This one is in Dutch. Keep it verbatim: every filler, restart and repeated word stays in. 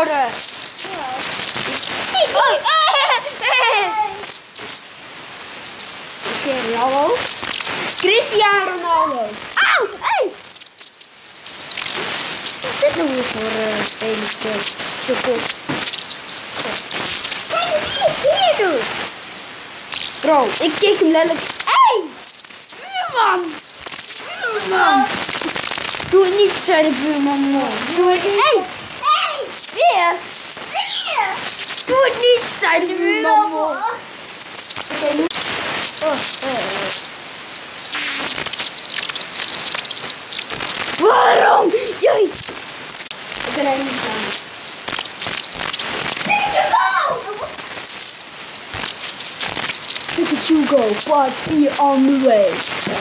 worden. Ja. Oh, Oké, hallo. Cristiano Ronaldo. Auw, hey. Wat is dit nou weer voor uh, spelers? Sukkel. Kijk wat hij hier doet. Bro, ik keek hem letterlijk. Hey! Buurman! Buurman! Doe het niet, zei de buurman mooi. Doe het niet. Hey! Hey! Weer! Weer! Doe het niet, zei de buurman mooi. Oké, nu. Oh, oh, oh. Waarom? Jee! Ik ben er niet aan. Look at you go, part vier on the way.